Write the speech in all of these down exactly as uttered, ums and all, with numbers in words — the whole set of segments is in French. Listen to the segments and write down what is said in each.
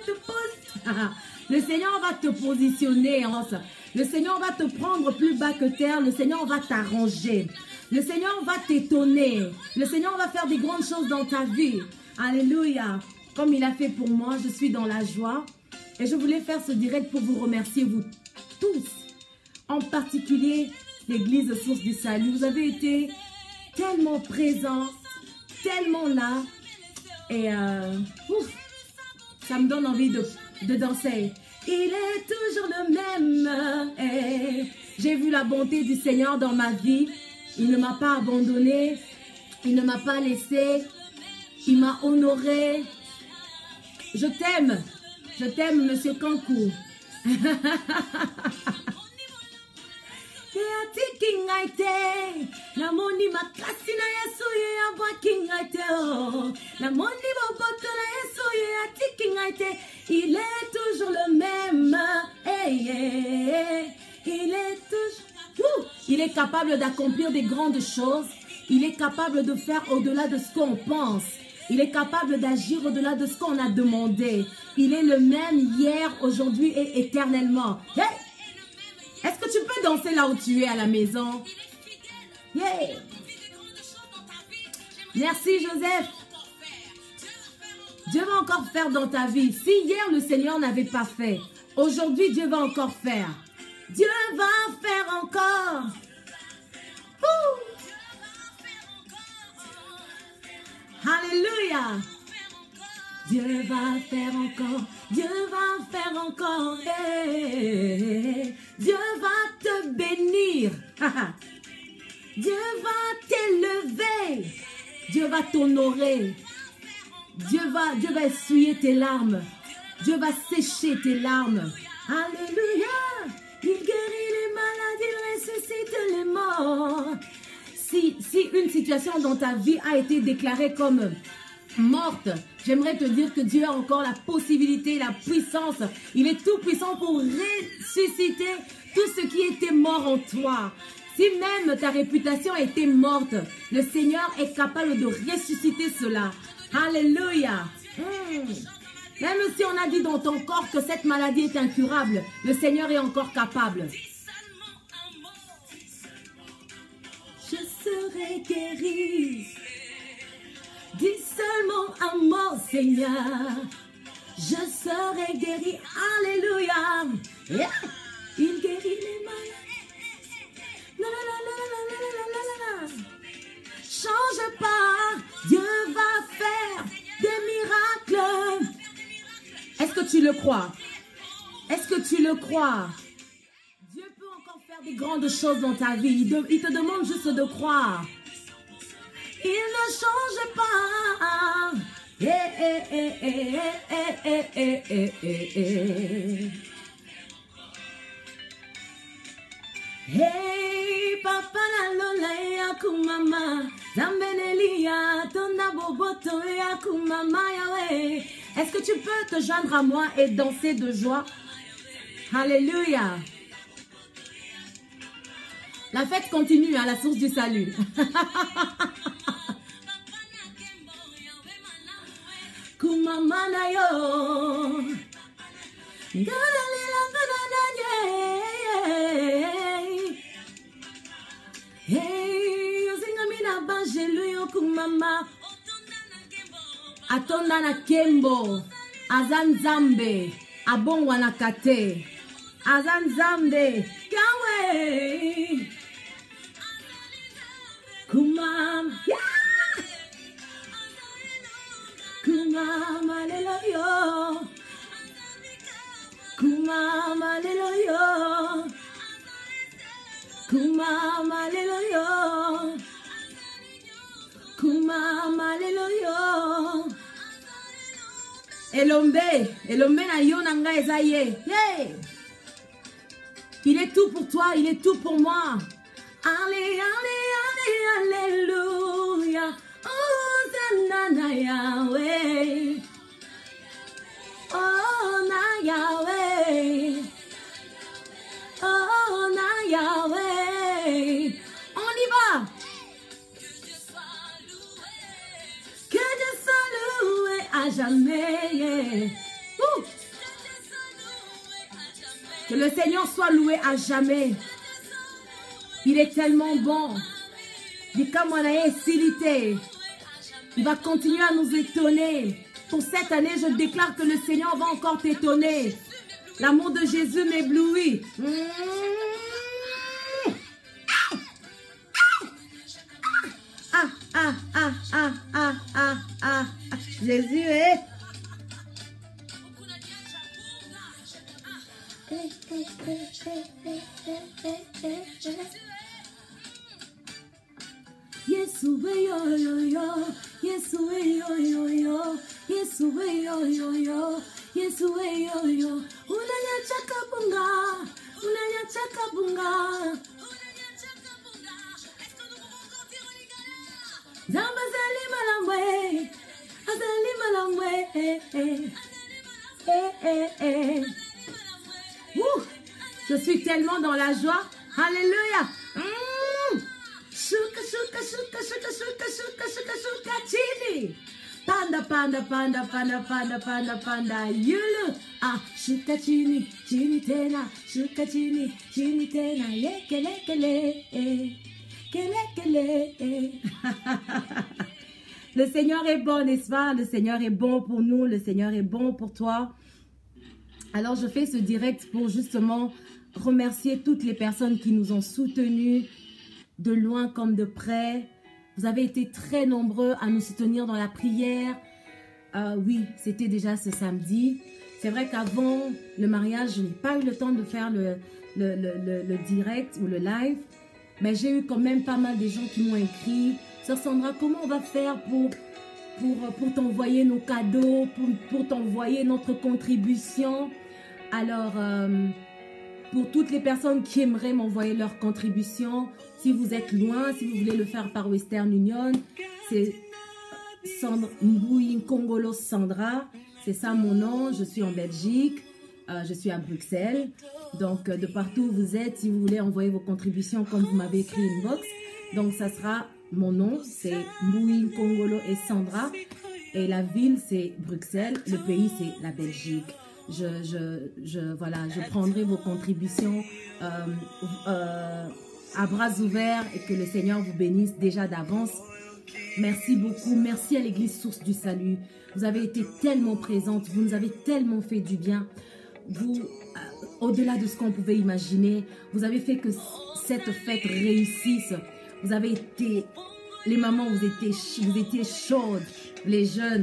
te poser. Le Seigneur va te positionner. Le Seigneur va te prendre plus bas que terre. Le Seigneur va t'arranger. Le Seigneur va t'étonner. Le Seigneur va faire des grandes choses dans ta vie. Alléluia. Comme il a fait pour moi, je suis dans la joie. Et je voulais faire ce direct pour vous remercier, vous tous. En particulier, l'église Source du Salut. Vous avez été tellement présents, tellement là. Et euh, ouf, ça me donne envie de, de danser. Il est toujours le même. J'ai vu la bonté du Seigneur dans ma vie. Il ne m'a pas abandonné. Il ne m'a pas laissé. Il m'a honoré. Je t'aime. Je t'aime, Monsieur Kankou. Il est toujours le même. Hey, hey, il est toujours. Il est capable d'accomplir des grandes choses. Il est capable de faire au-delà de ce qu'on pense. Il est capable d'agir au-delà de ce qu'on a demandé. Il est le même hier, aujourd'hui et éternellement. Hey! Est-ce que tu peux danser là où tu es à la maison? Yeah! Merci Joseph. Dieu va encore faire dans ta vie. Si hier le Seigneur n'avait pas fait, aujourd'hui Dieu va encore faire. Dieu va faire encore. Ouh! Alléluia. Dieu va faire encore. Dieu va faire encore. Hey. Dieu va te bénir. Dieu va t'élever. Dieu va t'honorer. Dieu va, Dieu va essuyer tes larmes. Dieu va sécher tes larmes. Alléluia. Il guérit les malades, il ressuscite les morts. Si, si une situation dans ta vie a été déclarée comme morte, j'aimerais te dire que Dieu a encore la possibilité, la puissance. Il est tout puissant pour ressusciter tout ce qui était mort en toi. Si même ta réputation a été morte, le Seigneur est capable de ressusciter cela. Alléluia. Mmh. Même si on a dit dans ton corps que cette maladie est incurable, le Seigneur est encore capable. Je serai guéri. Dis seulement un mot, Seigneur. Je serai guéri. Alléluia. Yeah. Il guérit les malades. La, la, la, la, la, la, la, la, la. Change pas. Dieu va faire des miracles. Est-ce que tu le crois? Est-ce que tu le crois? Dieu peut encore faire des grandes choses dans ta vie. Il, de, il te demande juste de croire. Il ne change pas. Eh, eh, eh, eh, eh, eh, eh, eh, eh, eh. Hey, papa la lola ya kumama, zambenelia tonda boboto ya kumama yawe. Est-ce que tu peux te joindre à moi et danser de joie? Alléluia. La fête continue à la source du salut. Kumama na yo. Galalila gananaye. Hey, yozinga mina banjelu yo kumama. Atonda na kembo. Azan zambe. Abongwa na kate. Azan zambe. Yahweh. Kumam. Yeah. Kumam aleluya. Kumam aleluya. Kumam aleluya. Kumam aleluya. Elombe, Elombe na yo nanga ezaye. Hey! Il est tout pour toi, il est tout pour moi. Allez, allez, allez, alléluia. Oh, na Yahweh. Oh, na Yahweh. Oh, na Yahweh. On y va. Que Dieu soit loué à jamais. Ouh. Que le Seigneur soit loué à jamais. Il est tellement bon. Il va continuer à nous étonner. Pour cette année, je déclare que le Seigneur va encore t'étonner. L'amour de Jésus m'éblouit. Ah, ah, ah, ah, ah, ah, ah. Jésus est... Yesu yo yo yo, Yesu yo yo yo, Yesu yo yo yo, Yesu yo yo. Unanya chakabunga, unanya chakabunga. Zamba zali malamwe, azali malamwe, eh eh, eh eh eh. Ouh, je suis tellement dans la joie. Alléluia. Mmh. Shuka, shuka, shuka, shuka, shuka, shuka, shuka, shuka, chini. Panda, panda, panda, panda, panda, panda, panda, yulu. Ah, shuka chini, chini tena, shuka chini, chini tena, ye, kele, kele, eh, kele, kele, eh. Le Seigneur est bon, n'est-ce pas? Le Seigneur est bon pour nous, le Seigneur est bon pour toi. Alors, je fais ce direct pour justement remercier toutes les personnes qui nous ont soutenus, de loin comme de près. Vous avez été très nombreux à nous soutenir dans la prière. Euh, oui, c'était déjà ce samedi. C'est vrai qu'avant le mariage, je n'ai pas eu le temps de faire le, le, le, le, le direct ou le live. Mais j'ai eu quand même pas mal de gens qui m'ont écrit. Sœur Sandra, comment on va faire pour, pour, pour t'envoyer nos cadeaux, pour, pour t'envoyer notre contribution? Alors, euh, pour toutes les personnes qui aimeraient m'envoyer leur contribution, si vous êtes loin, si vous voulez le faire par Western Union, c'est Sandra Mbouyi Kongolo Sandra. C'est ça mon nom, je suis en Belgique, euh, je suis à Bruxelles. Donc, euh, de partout où vous êtes, si vous voulez envoyer vos contributions comme vous m'avez écrit une box, donc ça sera mon nom, c'est Mbouyi Kongolo et Sandra. Et la ville, c'est Bruxelles, le pays, c'est la Belgique. Je, je, je, voilà, je prendrai vos contributions euh, euh, à bras ouverts et que le Seigneur vous bénisse déjà d'avance. Merci beaucoup. Merci à l'Église Source du Salut. Vous avez été tellement présente. Vous nous avez tellement fait du bien. Vous, euh, au-delà de ce qu'on pouvait imaginer, vous avez fait que cette fête réussisse. Vous avez été, les mamans, vous étiez, vous étiez chaudes, les jeunes.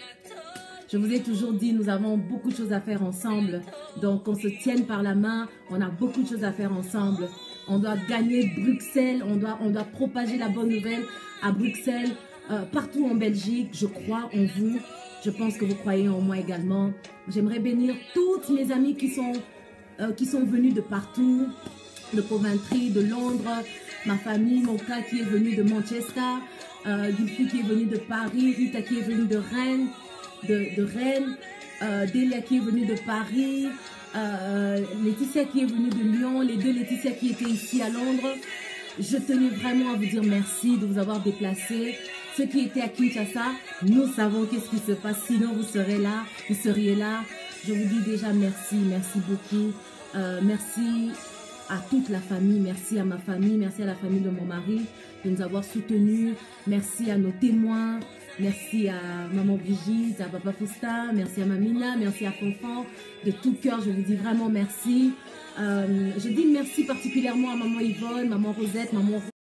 Je vous ai toujours dit, nous avons beaucoup de choses à faire ensemble. Donc, on se tienne par la main. On a beaucoup de choses à faire ensemble. On doit gagner Bruxelles. On doit, on doit propager la bonne nouvelle à Bruxelles, euh, partout en Belgique. Je crois en vous. Je pense que vous croyez en moi également. J'aimerais bénir toutes mes amies qui sont, euh, qui sont venues de partout, de Coventry, de Londres, ma famille, mon cas qui est venu de Manchester, euh, Gilfi qui est venu de Paris, Rita qui est venue de Rennes. De, de Rennes, euh, Delia qui est venue de Paris, euh, Laetitia qui est venue de Lyon, les deux Laetitia qui étaient ici à Londres. Je tenais vraiment à vous dire merci de vous avoir déplacés. Ceux qui étaient à Kinshasa, nous savons qu'est-ce qui se passe, sinon vous serez là, vous seriez là. Je vous dis déjà merci, merci beaucoup. Euh, merci à toute la famille, merci à ma famille, merci à la famille de mon mari de nous avoir soutenus. Merci à nos témoins. Merci à Maman Brigitte, à Papa Fausta, merci à Mamina, merci à Fonfon. De tout cœur, je vous dis vraiment merci. Euh, je dis merci particulièrement à Maman Yvonne, Maman Rosette, Maman